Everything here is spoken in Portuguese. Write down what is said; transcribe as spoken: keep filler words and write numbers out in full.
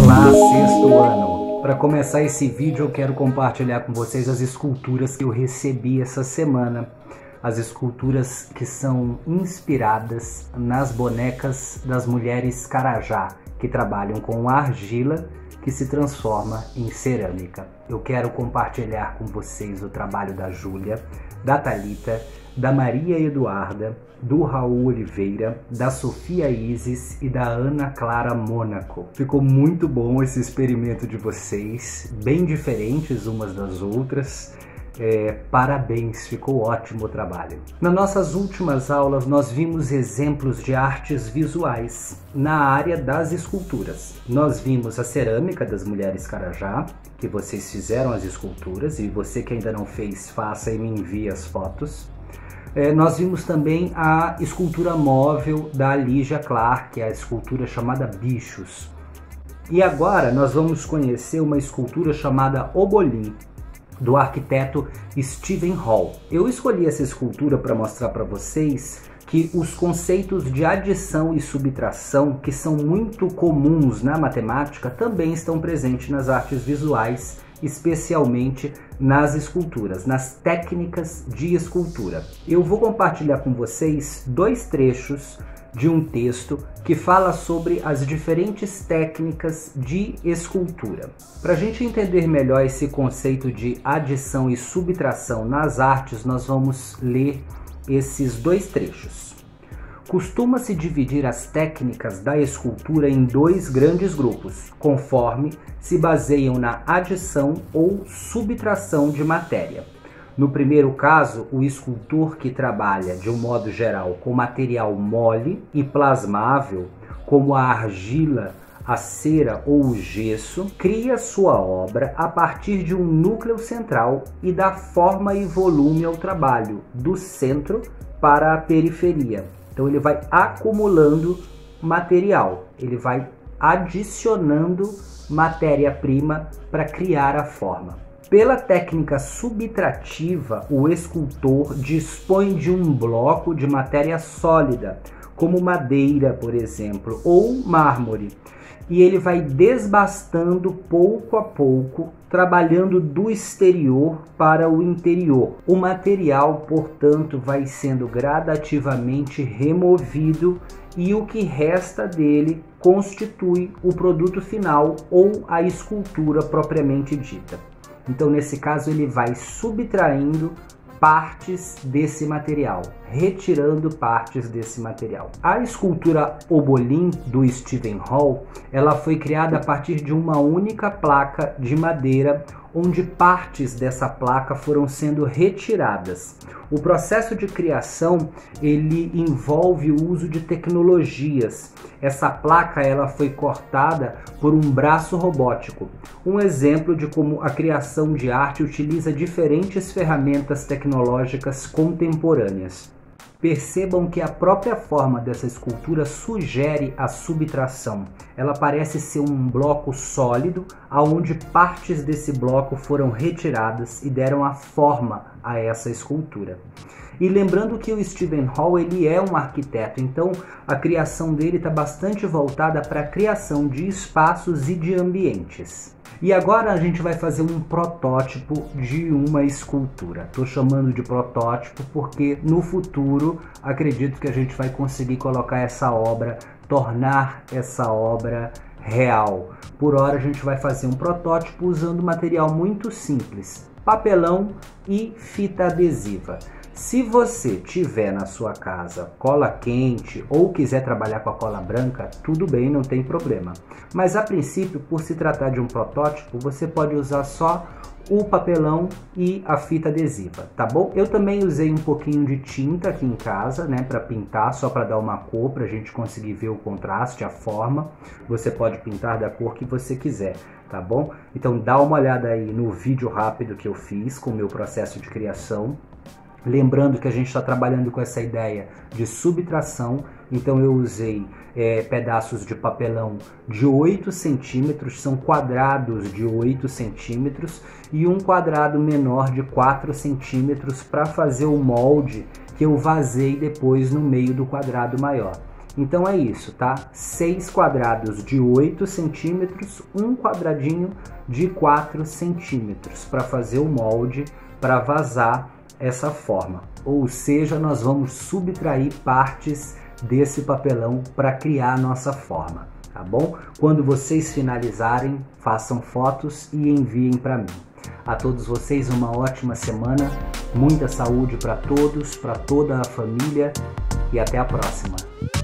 Olá, sexto ano! Para começar esse vídeo eu quero compartilhar com vocês as esculturas que eu recebi essa semana. As esculturas que são inspiradas nas bonecas das mulheres Carajá, que trabalham com argila que se transforma em cerâmica. Eu quero compartilhar com vocês o trabalho da Júlia, da Thalita, da Maria Eduarda, do Raul Oliveira, da Sofia Isis e da Ana Clara Mônaco. Ficou muito bom esse experimento de vocês, bem diferentes umas das outras. É, parabéns, ficou ótimo o trabalho. Nas nossas últimas aulas nós vimos exemplos de artes visuais na área das esculturas. Nós vimos a cerâmica das mulheres Carajá, que vocês fizeram as esculturas, e você que ainda não fez, faça e me envie as fotos. É, nós vimos também a escultura móvel da Lígia Clark, que é a escultura chamada Bichos. E agora nós vamos conhecer uma escultura chamada Obolim, do arquiteto Steven Hall. Eu escolhi essa escultura para mostrar para vocês que os conceitos de adição e subtração, que são muito comuns na matemática, também estão presentes nas artes visuais, especialmente nas esculturas, nas técnicas de escultura. Eu vou compartilhar com vocês dois trechos de um texto que fala sobre as diferentes técnicas de escultura. Para a gente entender melhor esse conceito de adição e subtração nas artes, nós vamos ler esses dois trechos. Costuma-se dividir as técnicas da escultura em dois grandes grupos, conforme se baseiam na adição ou subtração de matéria. No primeiro caso, o escultor que trabalha, de um modo geral, com material mole e plasmável, como a argila, a cera ou o gesso, cria sua obra a partir de um núcleo central e dá forma e volume ao trabalho, do centro para a periferia. Então ele vai acumulando material, ele vai adicionando matéria-prima para criar a forma. Pela técnica subtrativa, o escultor dispõe de um bloco de matéria sólida, como madeira, por exemplo, ou mármore, e ele vai desbastando pouco a pouco, trabalhando do exterior para o interior. O material, portanto, vai sendo gradativamente removido e o que resta dele constitui o produto final ou a escultura propriamente dita. Então, nesse caso, ele vai subtraindo partes desse material, retirando partes desse material. A escultura Obolim, do Steven Hall, ela foi criada a partir de uma única placa de madeira, onde partes dessa placa foram sendo retiradas. O processo de criação, ele envolve o uso de tecnologias. Essa placa, ela foi cortada por um braço robótico. Um exemplo de como a criação de arte utiliza diferentes ferramentas tecnológicas contemporâneas. Percebam que a própria forma dessa escultura sugere a subtração. Ela parece ser um bloco sólido, onde partes desse bloco foram retiradas e deram a forma a essa escultura. E lembrando que o Steven Hall, ele é um arquiteto, então a criação dele está bastante voltada para a criação de espaços e de ambientes. E agora a gente vai fazer um protótipo de uma escultura. Estou chamando de protótipo porque no futuro acredito que a gente vai conseguir colocar essa obra, tornar essa obra real. Por hora a gente vai fazer um protótipo usando material muito simples, papelão e fita adesiva. Se você tiver na sua casa cola quente ou quiser trabalhar com a cola branca, tudo bem, não tem problema. Mas a princípio, por se tratar de um protótipo, você pode usar só o papelão e a fita adesiva, tá bom? Eu também usei um pouquinho de tinta aqui em casa, né, para pintar, só para dar uma cor, para a gente conseguir ver o contraste, a forma. Você pode pintar da cor que você quiser, tá bom? Então dá uma olhada aí no vídeo rápido que eu fiz com o meu processo de criação. Lembrando que a gente está trabalhando com essa ideia de subtração, então eu usei é, pedaços de papelão de oito centímetros, são quadrados de oito centímetros, e um quadrado menor de quatro centímetros para fazer o molde que eu vazei depois no meio do quadrado maior. Então é isso, tá? Seis quadrados de oito centímetros, um quadradinho de quatro centímetros para fazer o molde, para vazar essa forma. Ou seja, nós vamos subtrair partes desse papelão para criar a nossa forma, tá bom? Quando vocês finalizarem, façam fotos e enviem para mim. A todos vocês uma ótima semana, muita saúde para todos, para toda a família e até a próxima.